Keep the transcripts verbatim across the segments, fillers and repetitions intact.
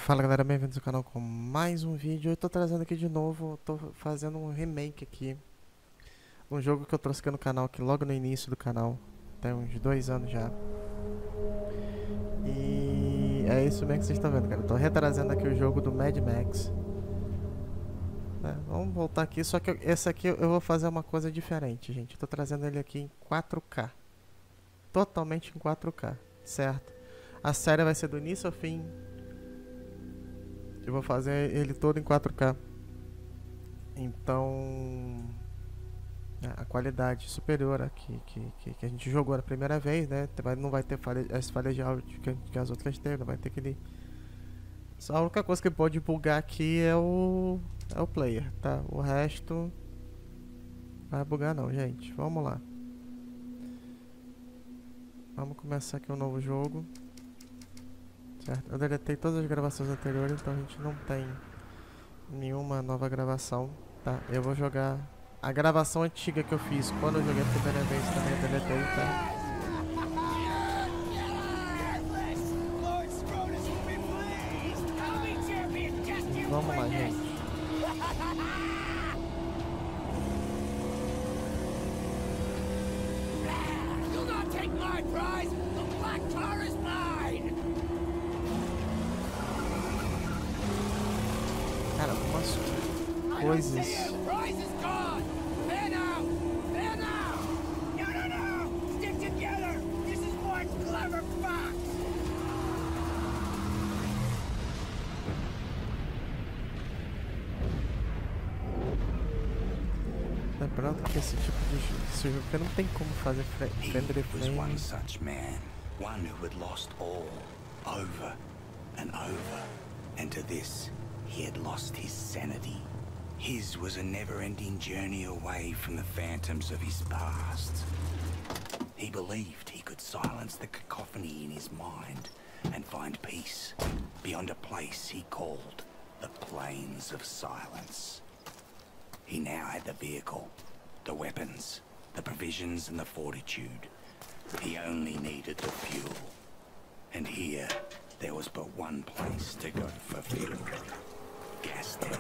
Fala galera, bem-vindos ao canal com mais um vídeo. Eu tô trazendo aqui de novo, tô fazendo um remake aqui. Um jogo que eu trouxe aqui no canal, aqui logo no início do canal. Tem uns dois anos já. E é isso mesmo que vocês estão vendo, cara. Eu tô retrazendo aqui o jogo do Mad Max. Né? Vamos voltar aqui, só que eu, esse aqui eu vou fazer uma coisa diferente, gente. Eu tô trazendo ele aqui em quatro K. Totalmente em quatro K, certo? A série vai ser do início ao fim. Eu vou fazer ele todo em quatro K. Então, a qualidade superior a que, que, que, que a gente jogou na primeira vez, né? Não vai ter falha, as falhas de áudio que, que as outras teve, não vai ter aquele... Só a única coisa que pode bugar aqui é o, é o player, tá? O resto vai bugar não, gente. Vamos lá. Vamos começar aqui um novo jogo. Certo? Eu deletei todas as gravações anteriores, então a gente não tem nenhuma nova gravação, tá? Eu vou jogar a gravação antiga que eu fiz quando eu joguei a primeira vez também, eu deletei, tá? Vamos lá, gente. Cara, algumas coisas. Lembrando que esse tipo de esse jogo que não tem como fazer friendly frame. One such man, one who had lost all, over and over, and to this he had lost his sanity. His was a never-ending journey away from the phantoms of his past. He believed he could silence the cacophony in his mind and find peace beyond a place he called the Plains of Silence. He now had the vehicle, the weapons, the provisions and the fortitude. He only needed the fuel. And here, there was but one place to go for fuel. Gastown.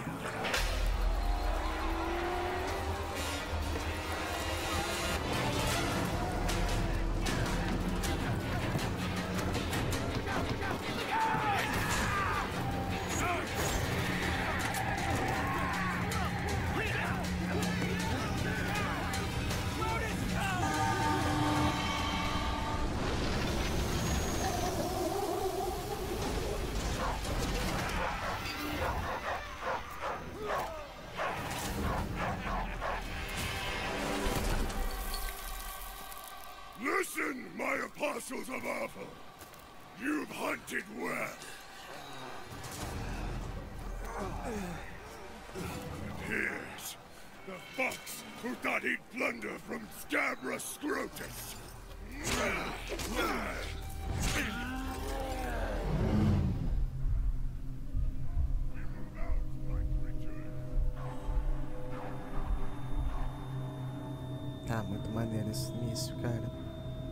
Listen, my apostles of Arthur! You've hunted well. And here's the fox who thought he'd plunder from Scabra Scrotus. Ah, muito maneiro esse início, cara.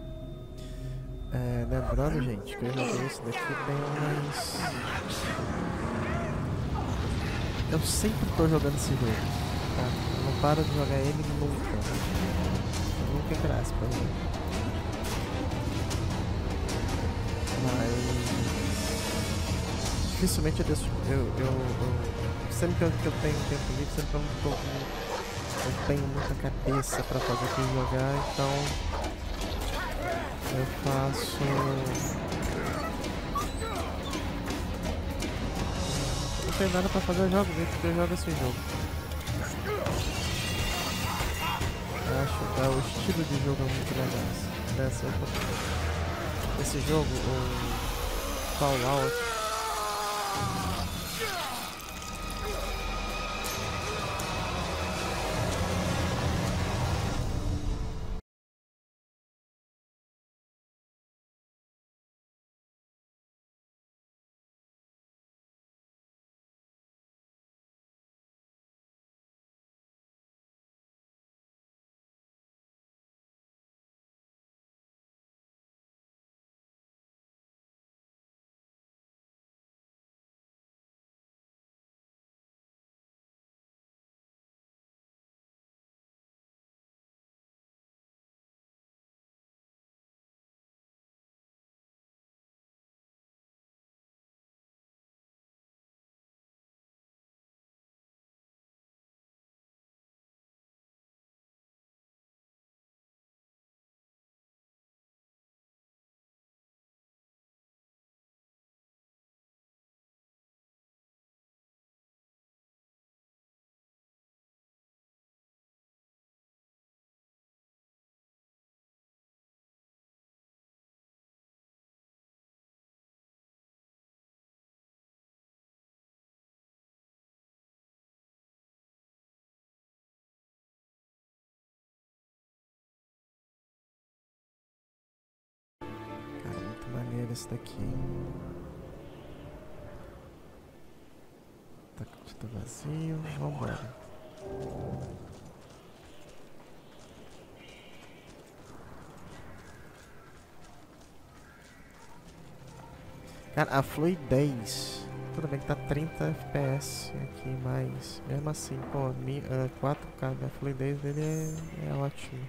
É, lembrando, gente, que eu joguei esse daqui tem umas... Eu sempre tô jogando esse jogo, tá? Eu não paro de jogar ele nunca. Nunca é graça pra mim. Mas... dificilmente eu deixo... Eu, eu, eu... Sempre que eu, que eu tenho tempo livre, sempre eu não tô com... Eu tenho muita cabeça pra fazer aqui jogar, então... Eu faço... Não tem nada pra fazer, eu jogo dentro que eu jogo esse jogo. Eu acho é, o estilo de jogo é muito legal. Dessa, esse jogo, o Fallout, esse daqui. Tá, tá vazio. Vambora. Cara, a fluidez. Tudo bem que tá trinta F P S aqui, mas mesmo assim, pô, mi, uh, quatro K, a fluidez dele é, é ótima.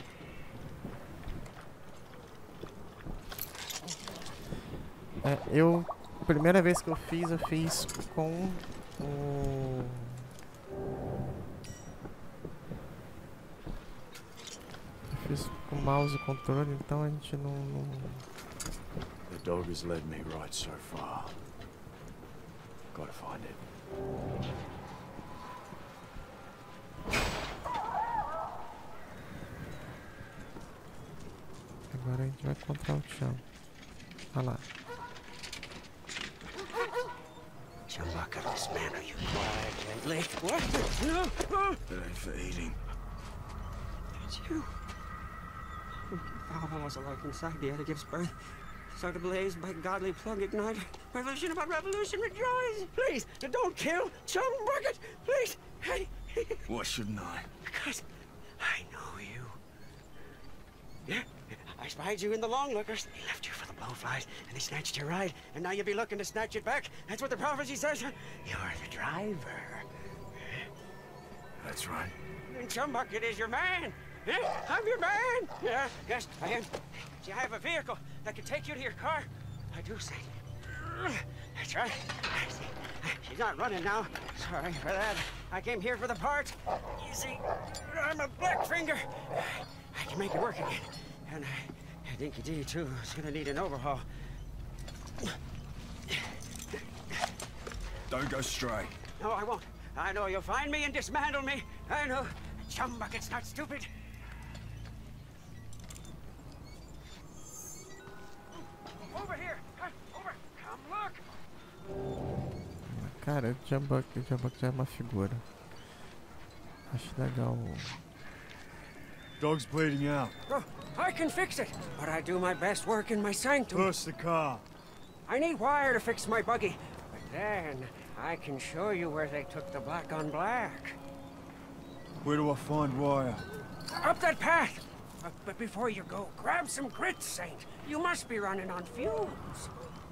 É, eu, primeira vez que eu fiz, eu fiz com o... Eu fiz com mouse e controle, então a gente não... não... The dog has led me right so far. Gotta find it. Agora a gente vai encontrar o chão. Olha lá. Chumbucket, this man, are you quiet, gently? What? No! No! It ain't for eating. It's you. Valhalla was alive inside the that gives birth. Start ablaze by godly plug ignite. Revolution about revolution, rejoice! Please, don't kill Chumbucket! Please! Hey! Why shouldn't I? Because I know you. Yeah, I spied you in the long lookers. They left you for the blowflies, and they snatched your ride. And now you'll be looking to snatch it back. That's what the prophecy says. You're the driver. That's right. And Chumbucket is your man. Yeah, I'm your man. Yeah, yes, I am. See, I have a vehicle that can take you to your car. I do say. That's right. She's not running now. Sorry for that. I came here for the parts. You see, I'm a Blackfinger. I can make it work again. And uh, Dinky D, too, is gonna need an overhaul. Don't go stray. No, I won't. I know you'll find me and dismantle me. I know. Chumbucket's not stupid. Over here. Over. Come look. Cara, o Chumbucket, o Chumbucket já é uma figura. Acho legal. Dog's bleeding out. Oh, I can fix it, but I do my best work in my sanctum. Push the car. I need wire to fix my buggy, but then I can show you where they took the black on black. Where do I find wire? Up that path! Uh, but before you go, grab some grit, Saint. You must be running on fumes.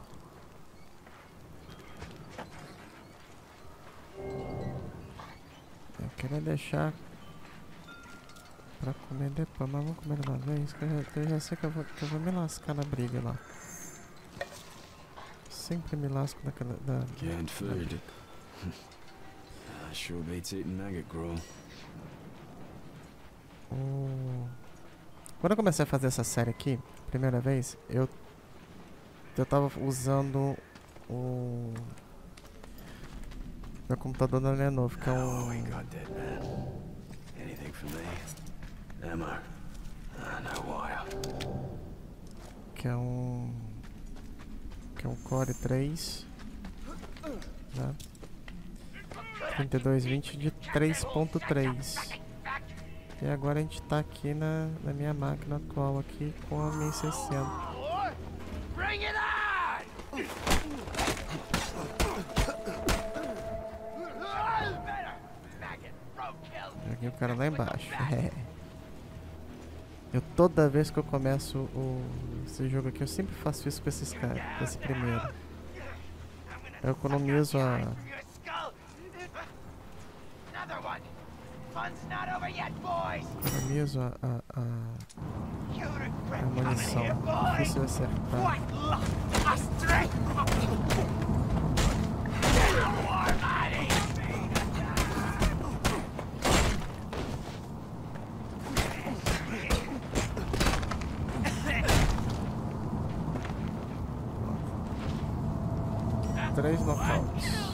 Eu queria deixar pra comer depois, mas vamos comer de uma vez, que eu já, eu já sei que eu, vou, que eu vou me lascar na briga lá. Sempre me lasco naquela... Da, Canned food. uh, sure beats eating maggot gruel. O... Quando eu comecei a fazer essa série aqui, primeira vez, eu eu tava usando o meu computador da Lenovo, que é um que é um que é um Core três, né? trinta e dois vinte de três ponto três. E agora a gente tá aqui na, na minha máquina atual aqui com a mil e sessenta. Joguei o cara lá embaixo. Eu toda vez que eu começo o, esse jogo aqui, eu sempre faço isso com esses caras, com esse primeiro. Eu economizo a... Economizo a, a, a, a munição. Difícil acertar. Três knockouts.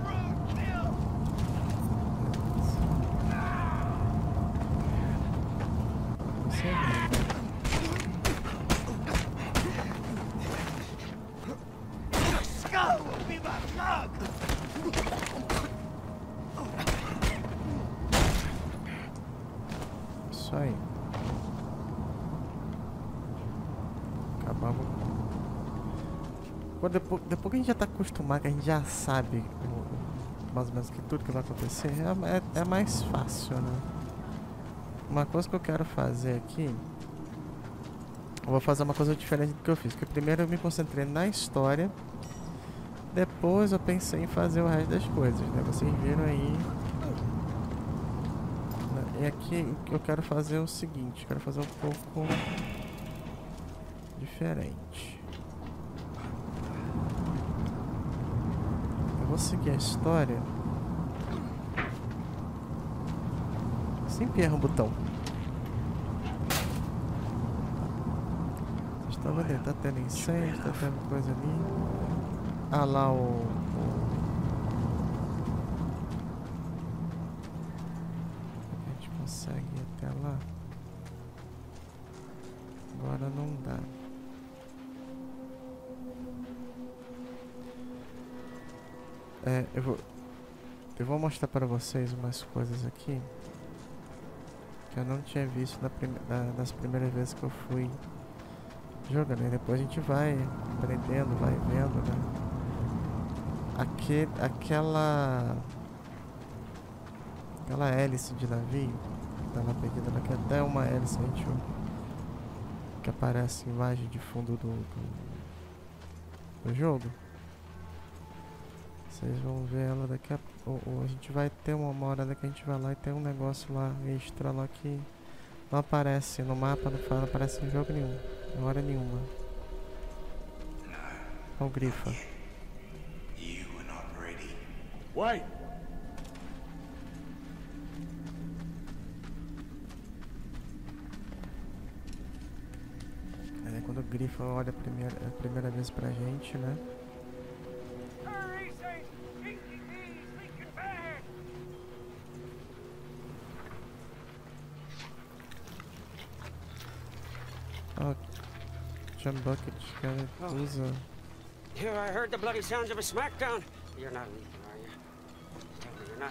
Isso aí. Acabamos. Agora, depois, depois que a gente já tá acostumado, que a gente já sabe o, mais ou menos que tudo que vai acontecer, é, é, é mais fácil, né? Uma coisa que eu quero fazer aqui, eu vou fazer uma coisa diferente do que eu fiz. Porque primeiro eu me concentrei na história, depois eu pensei em fazer o resto das coisas, né? Vocês viram aí. E aqui o que eu quero fazer é o seguinte, quero fazer um pouco diferente. Eu vou seguir a história. Sempre erra um botão. Vocês estão vendo? Tá tendo incêndio, tá tendo coisa ali. Ah lá o... o... A gente consegue ir até lá. Agora não dá. É, eu vou... Eu vou mostrar para vocês umas coisas aqui que eu não tinha visto na prime na, nas primeiras vezes que eu fui jogando. E depois a gente vai aprendendo, vai vendo, né? Aqui, aquela... Aquela hélice de navio que tá lá perdida, né? Que até uma hélice, gente, que aparece em imagem de fundo do, do, do jogo. Vocês vão ver ela daqui a pouco. A gente vai ter uma, uma hora que a gente vai lá e tem um negócio lá, extra lá, que não aparece no mapa, não, fala, não aparece em jogo nenhum, em hora nenhuma. Olha o Grifa. Wait! É, quando o Grifa olha a primeira, a primeira vez pra gente, né? Oh, Jim Bucket, cara, Oh. usa. Here I heard the bloody sounds of a smackdown. You're not leaking, are you? Tell me you're not.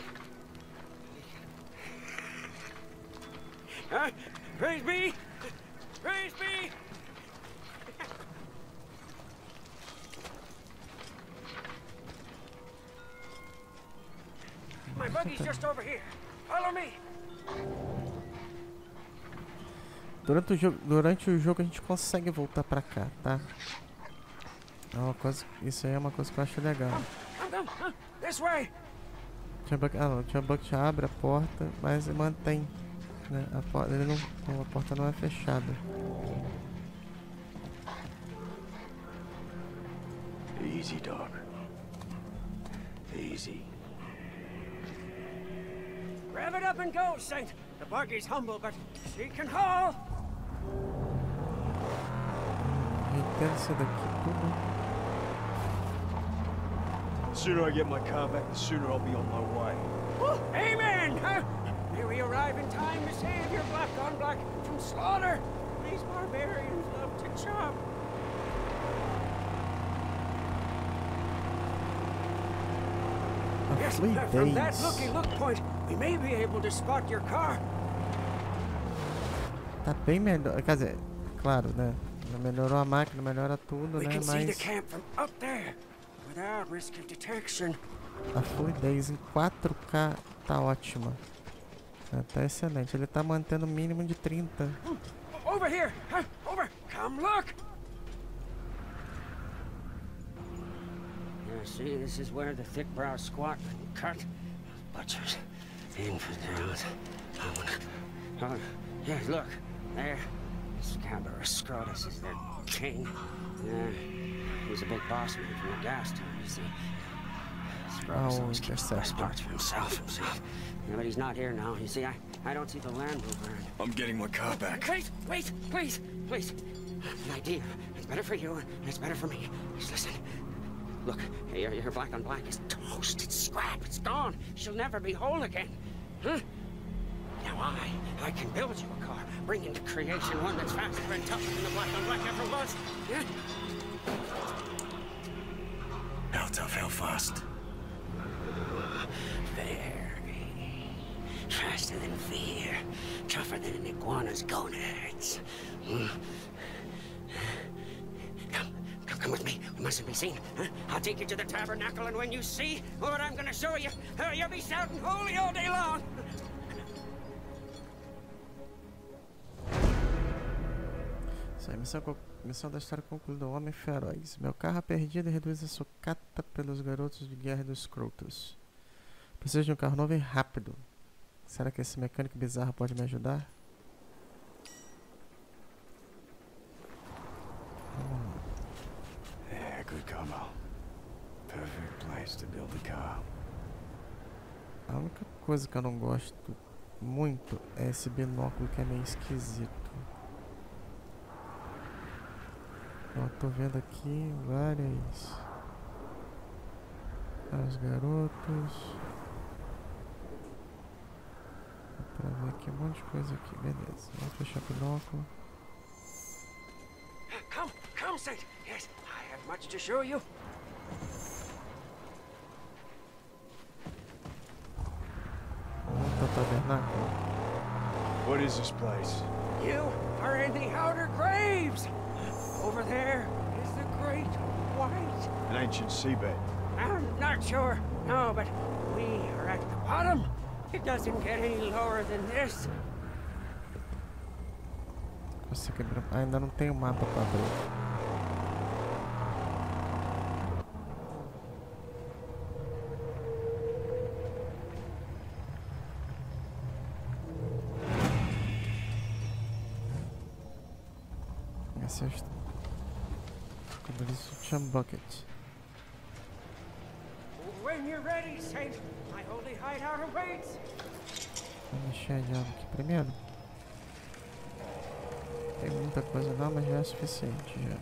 Huh? Praise be! Praise be! My buggy's just over here. Follow me. Durante o jogo, durante o jogo a gente consegue voltar pra cá, tá? É uma coisa, isso aí é uma coisa que eu acho legal. Come, come, come. This way. Jim Bucket, ah, não, o Jim Bucket abre a porta, mas mantém, né? A porta, ele não, a porta não é fechada. Easy, dog. Easy. Rev it up and go, Saint. The buggy's humble, but she can haul. Entendo isso daqui tudo. The sooner I get my car back, the sooner I'll be on my way. Woo, amen! Huh? May we arrive in time to save your black on black from slaughter. These barbarians love to chop. A Yes, fleet uh, from that days. looky look point, we may be able to spot your car. Tá bem melhor, quer dizer, claro, né? Melhorou a máquina, melhora tudo, We né? can see the Mas camp from up there without risk of detection. a fluidez em quatro K tá ótima. É, tá excelente. Ele tá mantendo o mínimo de trinta. Over here! Huh? Over! Come look! Yeah, see, this is where the thick brow squat and cut. Butchers, infidels. Oh, yeah, look, there. Scabrous Scrotus is their king. Yeah, he's a big boss man from the gas town, you see. Scrotus Oh, always keeps the best parts for himself, himself. Yeah, but he's not here now. You see, I, I don't see the Land Rover. I'm getting my car back. Wait, wait, please, please. An idea. It's better for you, and it's better for me. Just listen. Look, your, your black on black is toast. It's scrap. It's gone. She'll never be whole again. Huh? Now I, I can build you a car, bring into creation one that's faster and tougher than the black on black ever was. Yeah? How tough, how fast? Very. Faster than fear. Tougher than an iguana's gonads. Hmm. Come, come, come with me. We Mustn't be seen. Huh? I'll take you to the tabernacle, and when you see what I'm gonna show you, uh, you'll be shouting holy all day long. Isso aí, missão, missão da história concluída. O Homem Feroz. Meu carro é perdido e reduz a sucata pelos garotos de guerra dos Crotos. Preciso de um carro novo e rápido. Será que esse mecânico bizarro pode me ajudar? Yeah, good combo. Perfect place to build a car. A única coisa que eu não gosto muito é esse binóculo que é meio esquisito. Ó, tô vendo aqui várias... Os garotos... Dá pra ver aqui um monte de coisa aqui, beleza. Vamos fechar o binóculo. Come, come, Saint. Yes, I have much to show you. Vamos pro tabernáculo. What is this place? You are in the Outer Graves. Over there is the Great White. An ancient seabed. I'm not sure, no, but we are at the bottom. It doesn't get any lower than this. Você quebrou. Ah, ainda não tem o mapa pra abrir. Esse é o... Como diz o Chumbucket. When you're ready, Saint, my holy hideout awaits. Vou mexer de algo aqui primeiro. Tem muita coisa não, mas já é suficiente já.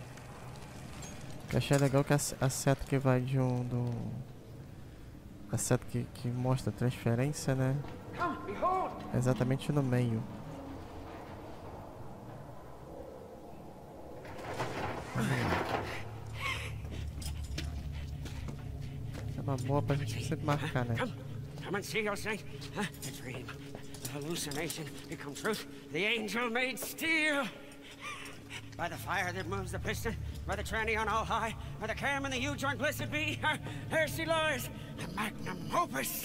Eu achei legal que a, a seta que vai de um do... A seta que, que mostra a transferência, né? Come, behold. É exatamente no meio. É uma boa pra gente sempre marcar, né? Come, come and see your Saint. Huh? A dream, a hallucination become truth. The angel made steel. By the fire that moves the piston, by the tranny on all high, by the cam and the U-joint, blessed be, there she lies, the magnum opus.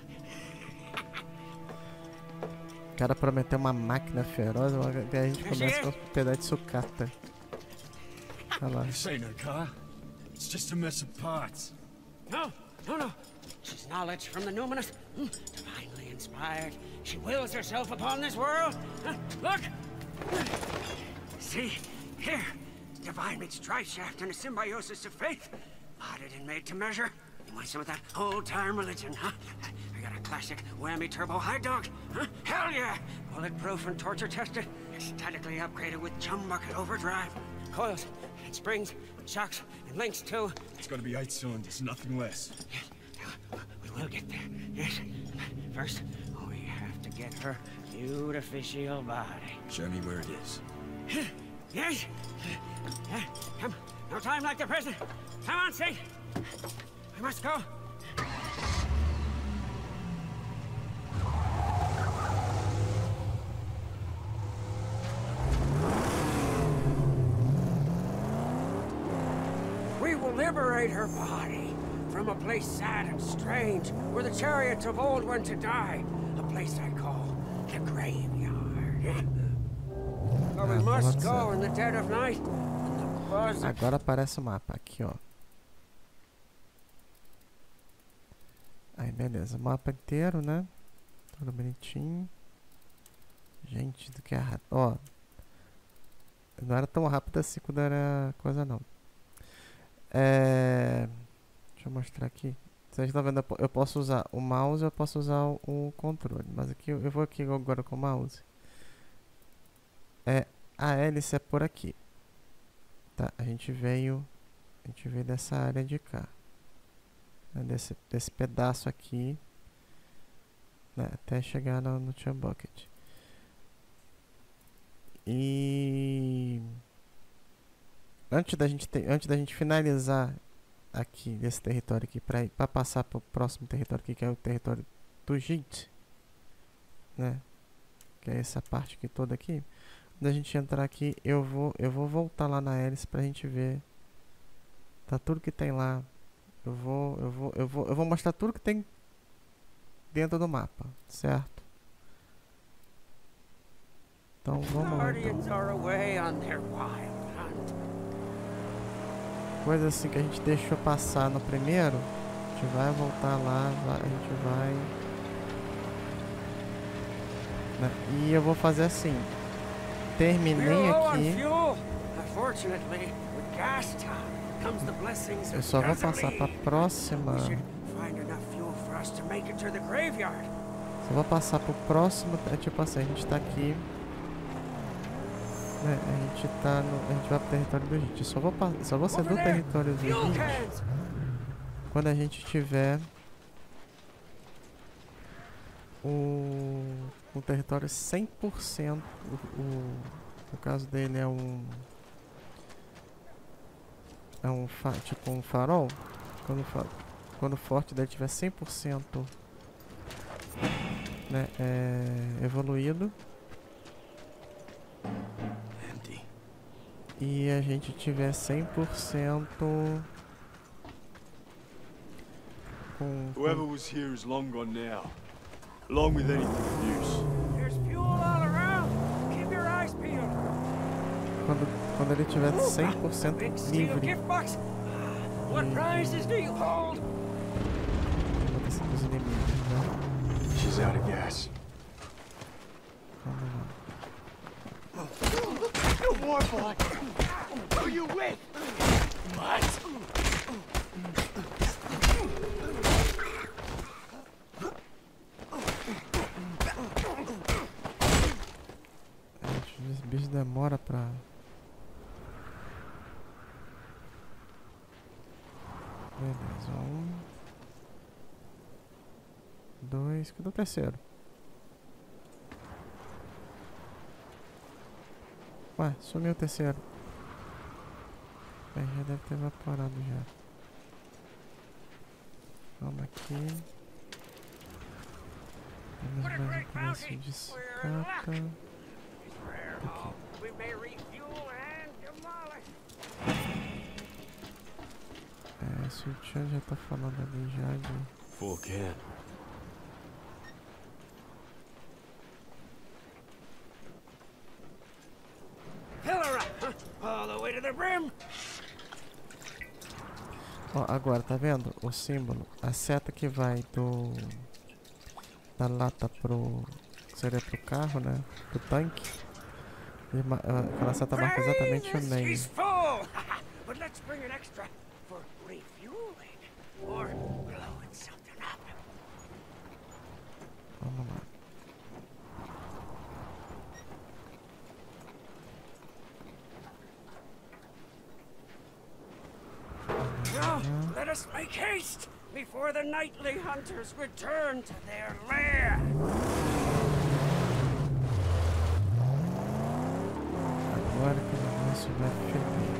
O cara prometeu uma máquina feroz, e a gente começa com um pedaço de sucata. Olha lá. This ain't a car. It's just a mess of parts. No, no, no. She's knowledge from the numinous, mm, divinely inspired. She wills herself upon this world. Uh, look! See, here, divine meets drive shaft and a symbiosis of faith. Modded and made to measure. You want some of that old-time religion, huh? I got a classic whammy turbo high dog, huh? Hell yeah! Bulletproof and torture-tested, ecstatically upgraded with chum bucket overdrive. Coils, and springs, and shocks, and links too. It's gonna be eight cylinders, nothing less. Yes, we will get there. Yes. First, we have to get her beautificial body. Show me where it is. Yes. Yeah. Come. No time like the present. Come on, Saint. We must go. We will liberate her body from a place sad and strange, where the chariots of old went to die. A place I call the graveyard. But we must go in the dead of night. Agora aparece o mapa aqui, ó. Aí, beleza. O mapa inteiro, né? Tudo bonitinho. Gente, do que é rápido. Ó. Não era tão rápido assim quando era coisa, não. É... Deixa eu mostrar aqui. Vocês estão vendo? Eu posso usar o mouse, eu posso usar o controle. Mas aqui, eu vou aqui agora com o mouse. É, a hélice é por aqui. Tá, a gente veio... A gente veio dessa área de cá. Né, desse, desse pedaço aqui. Né, até chegar no, no Chumbucket. E... Antes da gente ter, antes da gente finalizar aqui desse território aqui para para passar para o próximo território aqui, que é o território do Jit, né? Que é essa parte aqui toda aqui. Quando a gente entrar aqui, eu vou eu vou voltar lá na hélice para a gente ver mostrar tudo que tem lá. Eu vou, eu vou, eu vou, eu vou mostrar tudo que tem dentro do mapa, certo? Então vamos lá. Coisa assim que a gente deixou passar no primeiro, a gente vai voltar lá, vai, a gente vai, né? E eu vou fazer assim. Terminei aqui. Eu só vou passar para a próxima. Só vou passar para o próximo. É tipo assim, a gente tá aqui. Né? A gente tá no. A gente vai pro território do gente. Só vou, só vou ser do território do gente quando a gente tiver o, o território cem por cento. O, o, o caso dele é um. É um fa tipo um farol. Quando, fa quando o forte dele tiver cem por cento, né, é, evoluído. E a gente tiver cem por cento com, Whoever was here is long gone now, along with anything of use. There's fuel all around. Keep your eyes peeled. Quando, quando ele tiver cem por cento livre. What prizes do you hold? Dos inimigos, né? She's out of gas. Vamos lá. You warboy! Who are you with? What? Esse bicho demora pra... Beleza, um... Dois... Cadê o terceiro? Ué, sumiu o terceiro. É, já deve ter evaporado já. Vamos aqui. Temos mais um pedaço de escata. Aqui. É, esse o Chan já tá falando ali já de... Full can. Ó, agora, tá vendo? O símbolo, a seta que vai do... da lata pro... seria pro carro, né? Pro tanque. Aquela seta marca exatamente o meio. Vamos lá. Now, let us make haste before the nightly hunters return to their lair. Agora que o negócio vai ferver.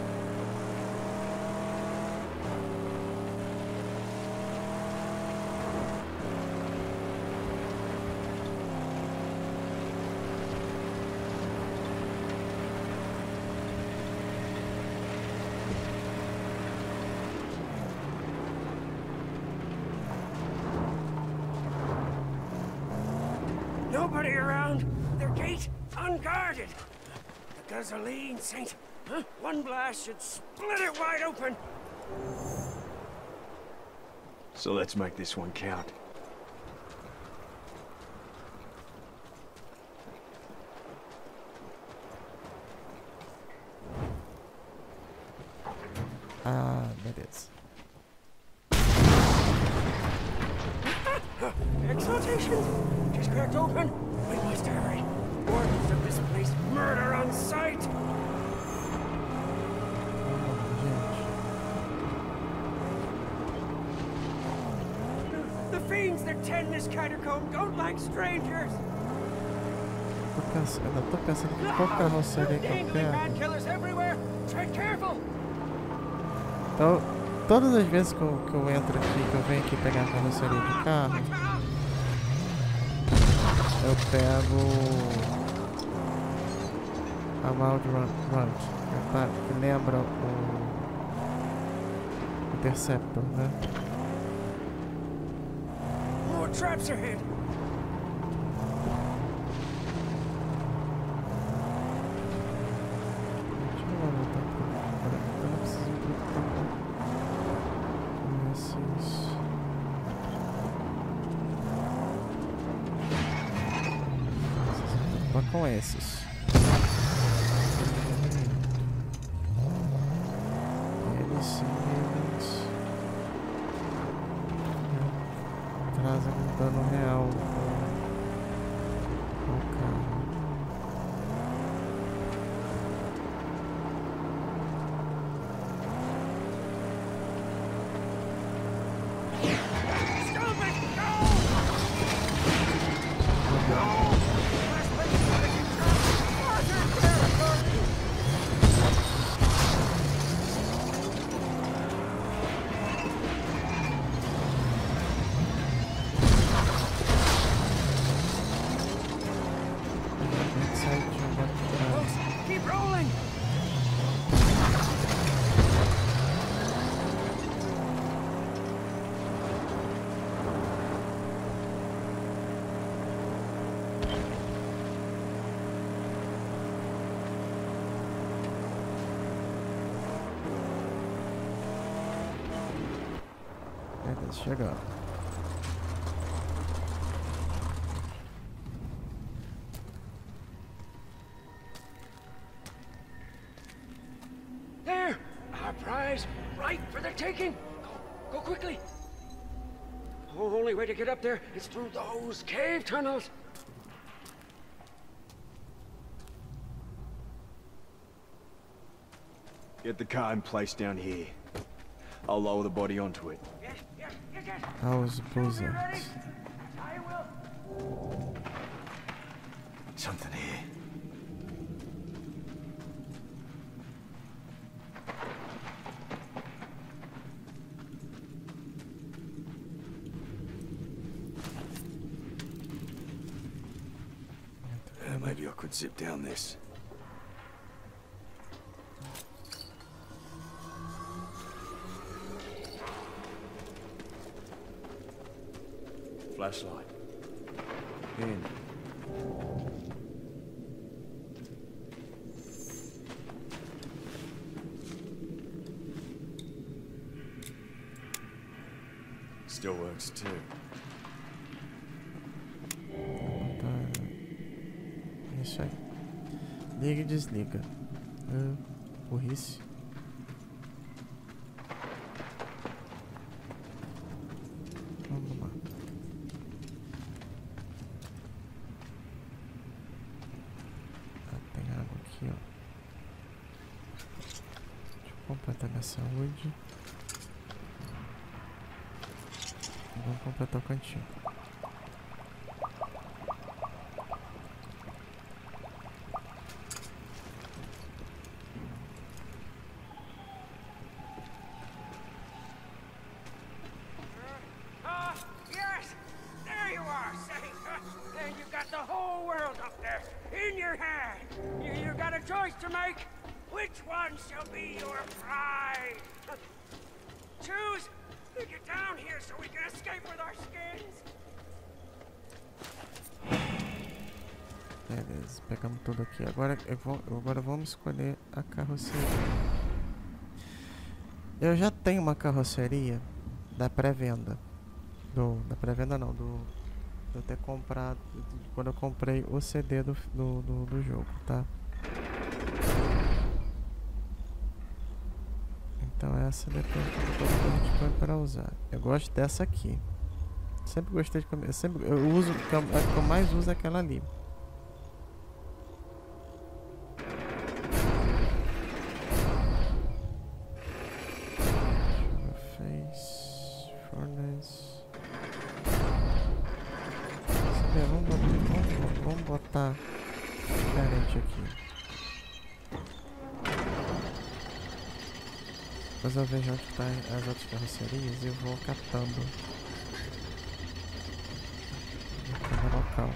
Nobody around. Their gate unguarded. The gasoline, Saint. Huh? One blast should split it wide open. So let's make this one count. Ah, beleza. Exaltation! She's cracked open. We must hurry. Wardens of this place murder on sight. The fiends that tend this catacomb don't like strangers. Tô pensando, ainda tô pensando que qual carroceria que eu pego. Então, todas as vezes que eu, que eu entro aqui, que eu venho aqui pegar a carroceria de carro, eu pego a Wild Run, que lembra o Interceptor, né? More traps ahead. Deixa eu voltar agora. Eu não preciso me preocupar com esses. Preocupar com esses. Eles sim, eles trazem um dano real ao carro. Keep rolling. Beleza, chegando. There! Our prize, right for the taking! Go, go quickly! The only way to get up there is through those cave tunnels! Get the car in place down here. I'll lower the body onto it. Yeah, yeah, yeah, yeah. Aos You'll be ready. buzzards. I will. Something here. Uh, maybe I could zip down this. Flashlight. In. Still works too. Tá. Isso aí. Liga e desliga. Ah, burrice. Vamos lá. Ah, tem água aqui, ó. Deixa eu completar minha saúde. Vamos completar o cantinho. Ah, yes! There you are, safe! And you got the whole world up there, in your hand! You, you got a choice to make. Which one shall be your prize? Choose! Then get down here so we can escape with our skins! Beleza, pegamos tudo aqui. Agora, eu vou, agora vamos escolher a carroceria. Eu já tenho uma carroceria da pré-venda. Do, da pré-venda não, do, de eu ter comprado, de, quando eu comprei o C D do, do, do, do jogo, tá? Então essa depois a gente põe para usar. Eu gosto dessa aqui. Sempre gostei de comer. Eu, sempre, eu uso, a que eu mais uso é aquela ali. Face, furnace. Sabe, vamos botar, vamos, vamos botar diferente aqui. Depois eu vejo onde tá as outras carrocerias e vou catando em cada local.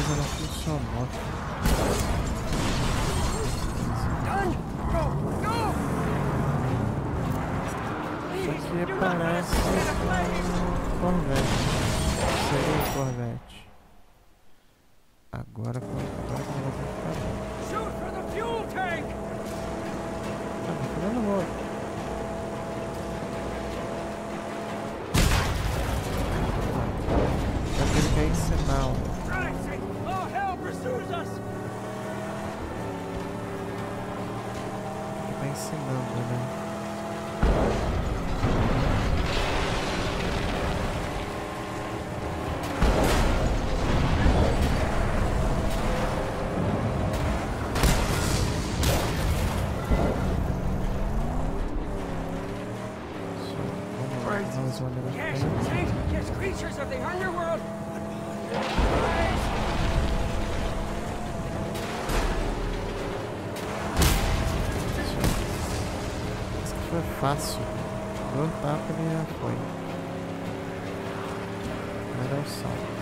coisa não funcionou. Isso aqui parece um Corvette. Seria um Corvette. Agora, agora que eu vou ficar. Shoot for the fuel tank! Ah, eu não vou. Ele quer ensinar. Oh, hell pursues us! Ele tá ensinando, né? Yes, Saint! Yes, creatures of the underworld! Isso que foi fácil. Deu um tapa e já foi. Agora é o salto.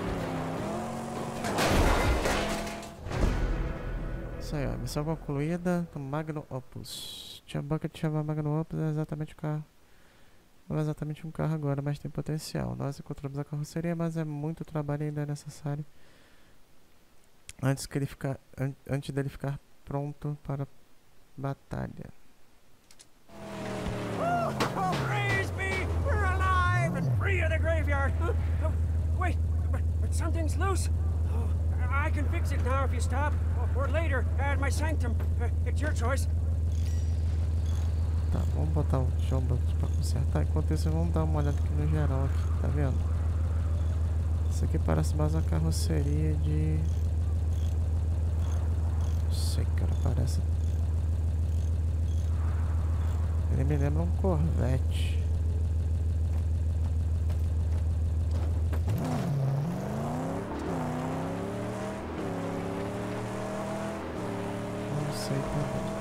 Isso aí, ó. Missão concluída do Magnum Opus. Tinha Bucket chamar Magnum Opus, é exatamente o carro. Não é exatamente um carro agora, mas tem potencial. Nós encontramos a carroceria, mas é muito trabalho ainda necessário antes que ele ficar, an antes dele ficar pronto para batalha. Oh, oh, praise be! We're alive and free of the graveyard. Uh, oh, wait, but, but something's loose. Oh, I can fix it now if you stop, or, or later at my sanctum. Uh, it's your choice. Tá, vamos botar o chumbo pra consertar. Enquanto isso, vamos dar uma olhada aqui no geral aqui, tá vendo? Isso aqui parece mais uma carroceria de... Não sei, cara, parece... Ele me lembra um Corvette. Não sei também.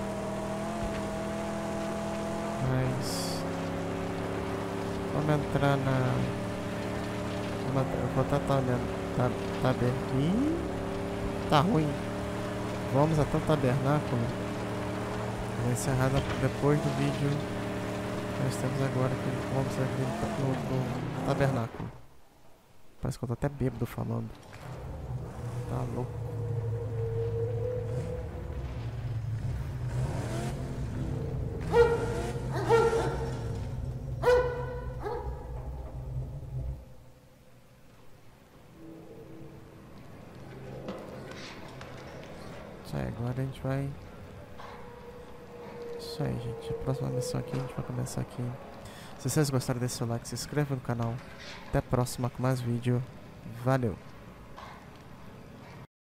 Mas vamos entrar na. Vou estar tá olhando. Tá, tá aberto. Ih, tá ruim. Vamos até o tabernáculo. Vou encerrar depois do vídeo que nós temos agora. Que vamos aqui no, no tabernáculo. Parece que eu tô até bêbado falando. Tá louco. Isso aí, agora a gente vai... Isso aí, gente. A próxima missão aqui, a gente vai começar aqui. Se vocês gostaram, deixe seu like, se inscreva no canal. Até a próxima com mais vídeo. Valeu!